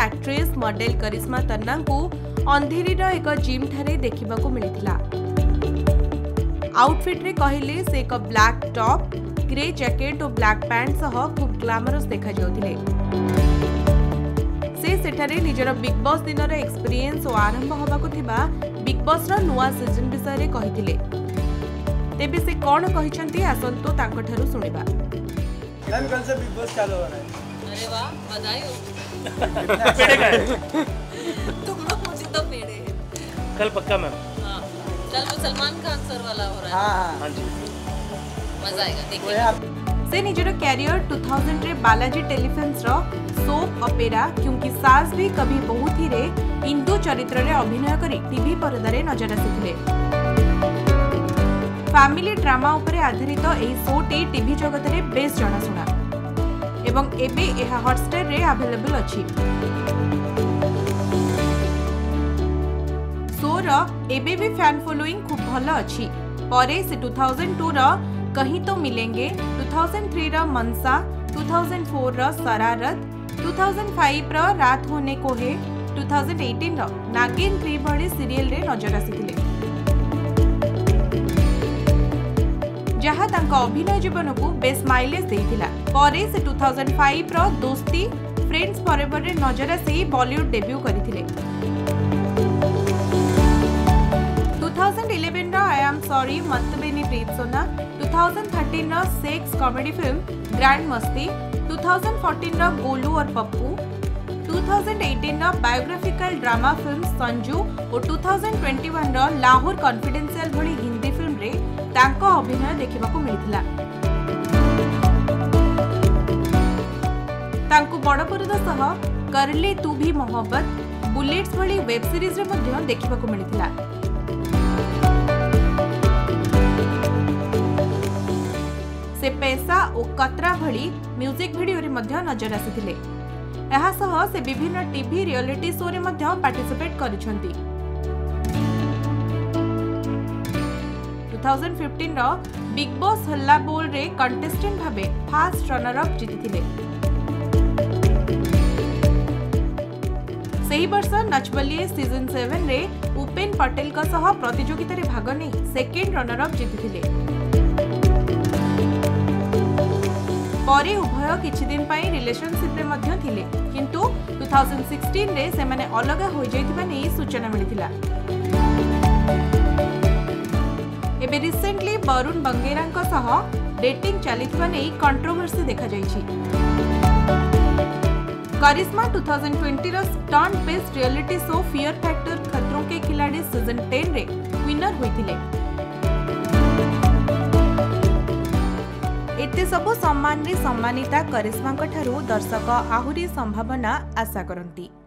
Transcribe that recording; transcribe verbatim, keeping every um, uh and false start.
Actress model Karishma Tanna को अंधेरीर एक gym ठारे देखा मिलता। आउटफिट रे कहले से एक ब्लैक टॉप, ग्रे जैकेट और ब्लैक पैंट सह खूब ग्लैमरस देखा जाउथिले। से सेठारे निजर बिग बॉस दिनर एक्सपीरियंस और आरंभ होबाकु थिबा बिग बॉस रो नुआ सीजन विषय रे कहिथिले। तेबे से कोन कहिसंती आसंतो तांको ठारु सुनिबा। मैम कल से बिग बॉस चालू हो रहा है। अरे वाह, बधाई हो। पेड़े का है। तुम लोग मुझे तो पेड़े। कल पक्का मैम। हाँ, कल वो सलमान खान सर वाला हो रहा है। हाँ हाँ जी, मजा आएगा देखिए। से निजर कैरियर दो हज़ार रे बालाजी टेलीफिल्म्स रो सोप ऑपेरा क्योंकि सास भी कभी बहू थी रे हिंदू चरित्र रे अभिनय करी टीवी पर्दा रे नजर आसिथिले। फैमिली ड्रामा उपरे आधारित एही शोटी टीवी जगत रे बेस जनाशुना एवं एबे एहा हॉटस्टार रे अवेलेबल अछि। शो रो एबे भी फैन फॉलोइंग खूब भल अछि। परे से दो हज़ार दो रो कहीं तो मिलेंगे, दो हज़ार तीन रा मनसा, दो हज़ार चार रा शरारत, दो हज़ार पाँच रा रात होने को है, दो हज़ार अठारह रा नागिन थ्री भली सीरियल रे नजर आसिथिले। जहाँ तांका अभिनय जीवन को बेस माइलेज देइथिला। परे से दो हज़ार पाँच रा दोस्ती, फ्रेंड्स फॉरएवर रे नजर आसी बॉलीवुड डेब्यू करिथिले। दो हज़ार ग्यारह रा आई एम सॉरी मत बेनी प्रीत सोना, दो हज़ार तेरह रा सेक्स कॉमेडी फिल्म ग्रैंड मस्ती, दो हज़ार चौदह रा गोलू और पप्पू, दो हज़ार अठारह रा बायोग्राफिकल ड्रामा फिल्म संजू और दो हज़ार इक्कीस रा लाहौर कॉन्फिडेंशियल भली हिंदी फिल्म रे तांको अभिनय देखिबाकू मिलिथिला। तांको बड़ पर्दा सह कर ले तू भी मोहब्बत, बुलेट्स भली वेब सीरीज रे मध्ये देखिबाकू मिलिथिला। से पैसा और कतरा भली म्यूजिक वीडियो रे मध्ये नजर आसिथिले। एहा सह से विभिन्न टीवी रियलिटी शो रे मध्ये पार्टिसिपेट करिसंती। दो हज़ार पंद्रह रो बिग बॉस हल्ला बोल रे कंटेस्टेंट भाबे फास्ट रनर अप जीतिथिले। सही वर्ष नच बलिए सीजन सेवन रे उपेन पटेल का सह प्रतियोगिता रे भाग नै सेकेंड रनर अप जीतिथिले। परे उभय किछि दिन पई रिलेशनशिप रे मध्ये थिले, किंतु दो हज़ार सोलह रे से माने अलग हो जाइतिबा नै सूचना मिलिथिला। एबे रिसेंटली वरुण बंगेरांक सह डेटिंग चलिथिबा नै कंट्रोवर्सी देखा जाइछि। करिश्मा दो हज़ार बीस रो stunt based reality show fear factor खतरों के खिलाड़ी सीजन टेन रे विनर होइथिले। एते सबु सम्मान रे सम्मानिता करिश्मा ठारू दर्शक आहुरी संभावना आशा करती।